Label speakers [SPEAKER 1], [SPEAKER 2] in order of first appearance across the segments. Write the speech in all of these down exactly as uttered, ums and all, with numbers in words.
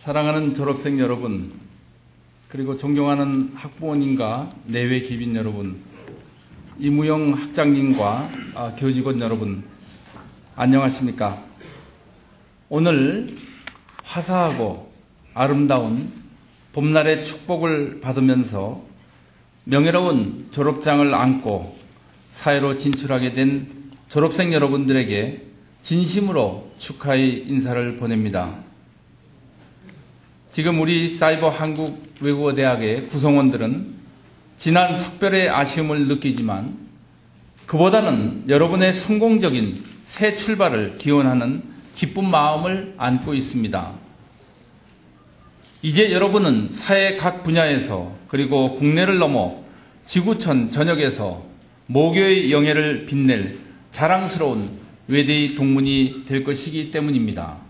[SPEAKER 1] 사랑하는 졸업생 여러분, 그리고 존경하는 학부모님과 내외 기빈 여러분, 이무영 학장님과 아, 교직원 여러분, 안녕하십니까? 오늘 화사하고 아름다운 봄날의 축복을 받으면서 명예로운 졸업장을 안고 사회로 진출하게 된 졸업생 여러분들에게 진심으로 축하의 인사를 보냅니다. 지금 우리 사이버 한국외국어대학의 구성원들은 지난 석별의 아쉬움을 느끼지만 그보다는 여러분의 성공적인 새 출발을 기원하는 기쁜 마음을 안고 있습니다. 이제 여러분은 사회 각 분야에서 그리고 국내를 넘어 지구촌 전역에서 모교의 영예를 빛낼 자랑스러운 외대의 동문이 될 것이기 때문입니다.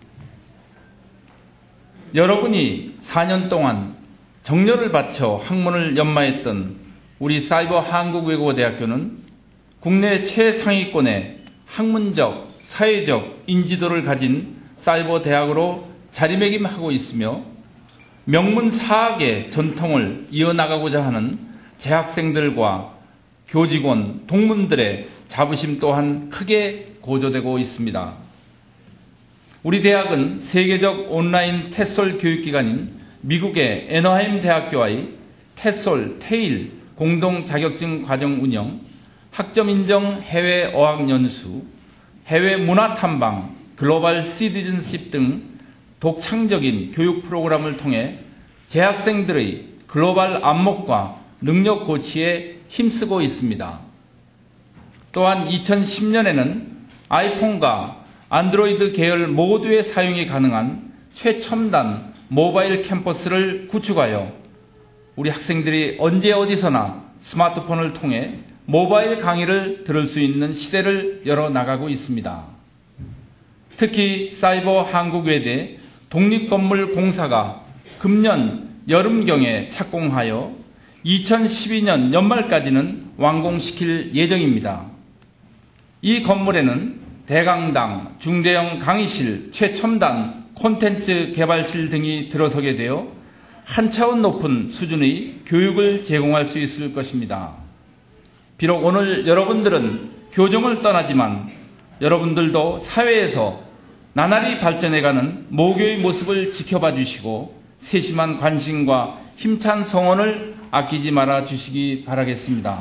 [SPEAKER 1] 여러분이 사 년 동안 정열을 바쳐 학문을 연마했던 우리 사이버 한국외국어대학교는 국내 최상위권의 학문적, 사회적 인지도를 가진 사이버 대학으로 자리매김하고 있으며 명문사학의 전통을 이어나가고자 하는 재학생들과 교직원, 동문들의 자부심 또한 크게 고조되고 있습니다. 우리 대학은 세계적 온라인 텟솔 교육기관인 미국의 애너하임 대학교와의 텟솔, 테일 공동 자격증 과정 운영, 학점 인정 해외 어학 연수, 해외 문화 탐방, 글로벌 시티즌십 등 독창적인 교육 프로그램을 통해 재학생들의 글로벌 안목과 능력 고취에 힘쓰고 있습니다. 또한 이천십 년에는 아이폰과 안드로이드 계열 모두의 사용이 가능한 최첨단 모바일 캠퍼스를 구축하여 우리 학생들이 언제 어디서나 스마트폰을 통해 모바일 강의를 들을 수 있는 시대를 열어나가고 있습니다. 특히 사이버 한국외대 독립건물공사가 금년 여름경에 착공하여 이천십이 년 연말까지는 완공시킬 예정입니다. 이 건물에는 대강당, 중대형 강의실, 최첨단 콘텐츠 개발실 등이 들어서게 되어 한 차원 높은 수준의 교육을 제공할 수 있을 것입니다. 비록 오늘 여러분들은 교정을 떠나지만 여러분들도 사회에서 나날이 발전해가는 모교의 모습을 지켜봐 주시고 세심한 관심과 힘찬 성원을 아끼지 말아 주시기 바라겠습니다.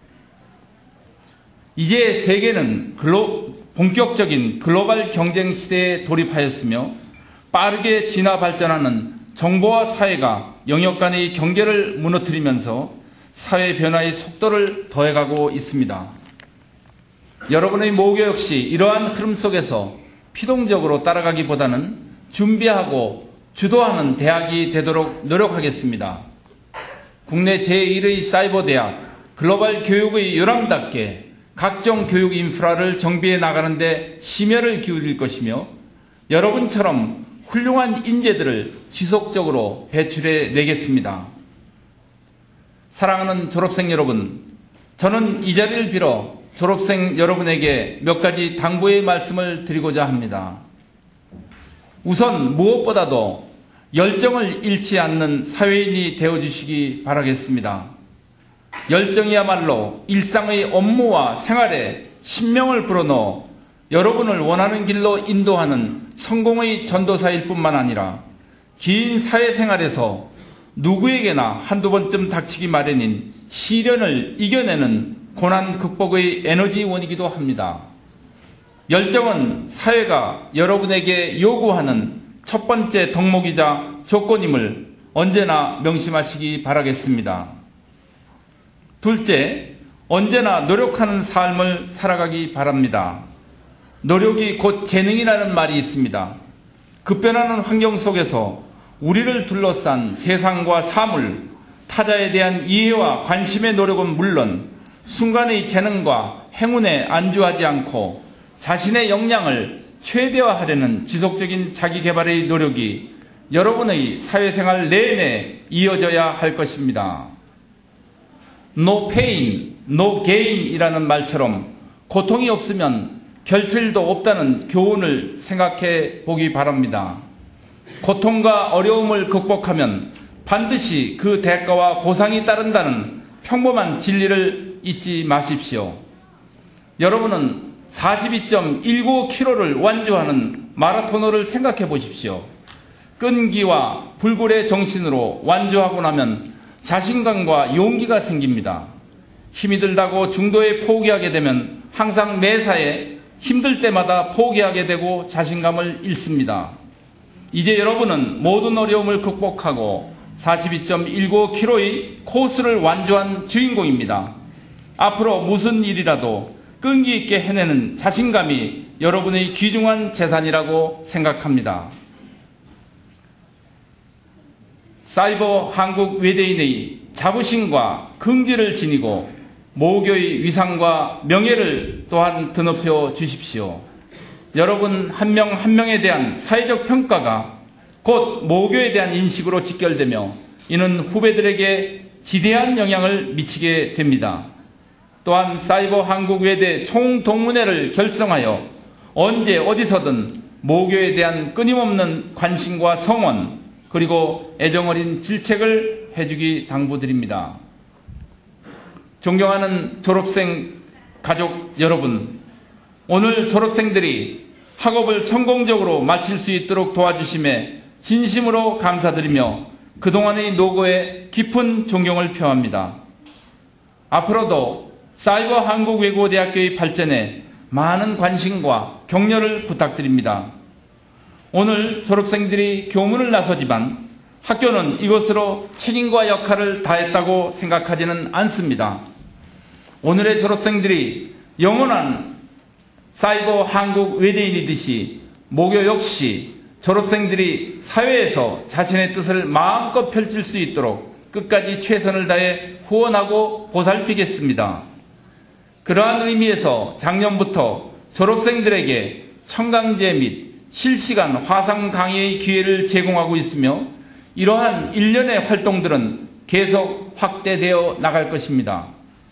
[SPEAKER 1] 이제 세계는 글로, 본격적인 글로벌 경쟁 시대에 돌입하였으며 빠르게 진화 발전하는 정보화 사회가 영역 간의 경계를 무너뜨리면서 사회 변화의 속도를 더해가고 있습니다. 여러분의 모교 역시 이러한 흐름 속에서 피동적으로 따라가기보다는 준비하고 주도하는 대학이 되도록 노력하겠습니다. 국내 제일의 사이버 대학, 글로벌 교육의 요람답게 각종 교육 인프라를 정비해 나가는 데 심혈을 기울일 것이며 여러분처럼 훌륭한 인재들을 지속적으로 배출해 내겠습니다. 사랑하는 졸업생 여러분, 저는 이 자리를 빌어 졸업생 여러분에게 몇 가지 당부의 말씀을 드리고자 합니다. 우선 무엇보다도 열정을 잃지 않는 사회인이 되어주시기 바라겠습니다. 열정이야말로 일상의 업무와 생활에 신명을 불어넣어 여러분을 원하는 길로 인도하는 성공의 전도사일 뿐만 아니라 긴 사회생활에서 누구에게나 한두 번쯤 닥치기 마련인 시련을 이겨내는 고난 극복의 에너지원이기도 합니다. 열정은 사회가 여러분에게 요구하는 첫 번째 덕목이자 조건임을 언제나 명심하시기 바라겠습니다. 둘째, 언제나 노력하는 삶을 살아가기 바랍니다. 노력이 곧 재능이라는 말이 있습니다. 급변하는 환경 속에서 우리를 둘러싼 세상과 사물, 타자에 대한 이해와 관심의 노력은 물론 순간의 재능과 행운에 안주하지 않고 자신의 역량을 최대화하려는 지속적인 자기개발의 노력이 여러분의 사회생활 내내 이어져야 할 것입니다. No pain, no gain 이라는 말처럼 고통이 없으면 결실도 없다는 교훈을 생각해 보기 바랍니다. 고통과 어려움을 극복하면 반드시 그 대가와 보상이 따른다는 평범한 진리를 잊지 마십시오. 여러분은 사십이 점 일구 킬로미터를 완주하는 마라토너를 생각해 보십시오. 끈기와 불굴의 정신으로 완주하고 나면 자신감과 용기가 생깁니다. 힘이 들다고 중도에 포기하게 되면 항상 매사에 힘들 때마다 포기하게 되고 자신감을 잃습니다. 이제 여러분은 모든 어려움을 극복하고 사십이 점 일구 킬로미터의 코스를 완주한 주인공입니다. 앞으로 무슨 일이라도 끈기 있게 해내는 자신감이 여러분의 귀중한 재산이라고 생각합니다. 사이버 한국 외대인의 자부심과 긍지를 지니고 모교의 위상과 명예를 또한 드높여 주십시오. 여러분 한 명 한 명에 대한 사회적 평가가 곧 모교에 대한 인식으로 직결되며 이는 후배들에게 지대한 영향을 미치게 됩니다. 또한 사이버 한국 외대 총동문회를 결성하여 언제 어디서든 모교에 대한 끊임없는 관심과 성원 그리고 애정어린 질책을 해주기 당부드립니다. 존경하는 졸업생 가족 여러분, 오늘 졸업생들이 학업을 성공적으로 마칠 수 있도록 도와주심에 진심으로 감사드리며 그동안의 노고에 깊은 존경을 표합니다. 앞으로도 사이버 한국외국어대학교의 발전에 많은 관심과 격려를 부탁드립니다. 오늘 졸업생들이 교문을 나서지만 학교는 이것으로 책임과 역할을 다했다고 생각하지는 않습니다. 오늘의 졸업생들이 영원한 사이버 한국 외대인이듯이 모교 역시 졸업생들이 사회에서 자신의 뜻을 마음껏 펼칠 수 있도록 끝까지 최선을 다해 후원하고 보살피겠습니다. 그러한 의미에서 작년부터 졸업생들에게 청강제 및 실시간 화상 강의의 기회를 제공하고 있으며 이러한 일련의 활동들은 계속 확대되어 나갈 것입니다.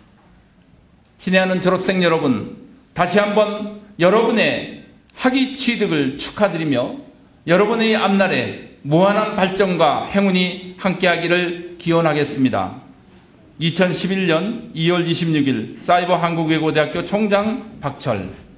[SPEAKER 1] 친애하는 졸업생 여러분, 다시 한번 여러분의 학위 취득을 축하드리며 여러분의 앞날에 무한한 발전과 행운이 함께하기를 기원하겠습니다. 이천십일 년 이월 이십육일 사이버 한국외국어대학교 총장 박철.